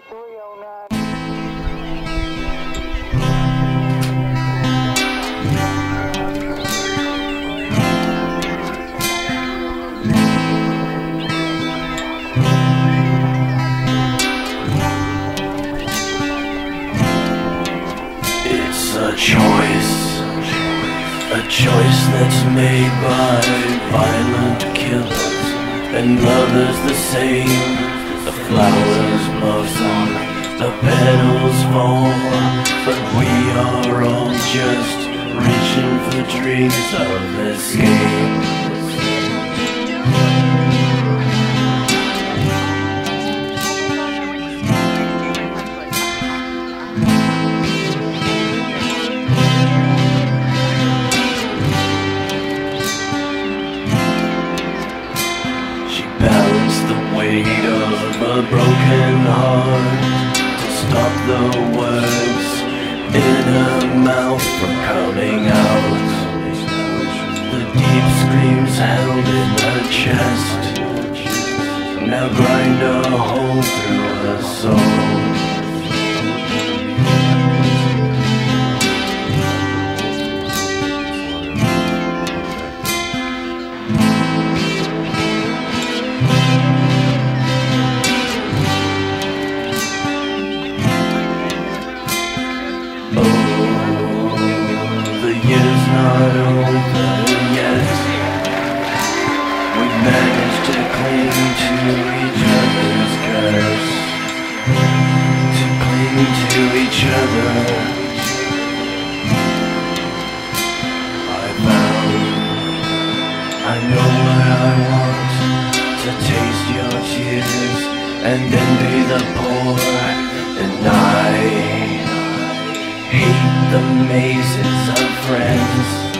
A choice that's made by violent killers and lovers the same. The flowers blossom, the petals fall, but we are all just reaching for dreams of escape. A broken heart to stop the words in her mouth from coming out. The deep screams held in her chest now grind a hole through her soul. Not over yet. We managed to cling to each other's curse, to cling to each other. I found I know what I want, to taste your tears and envy the poor, and I hate the mazes of friends.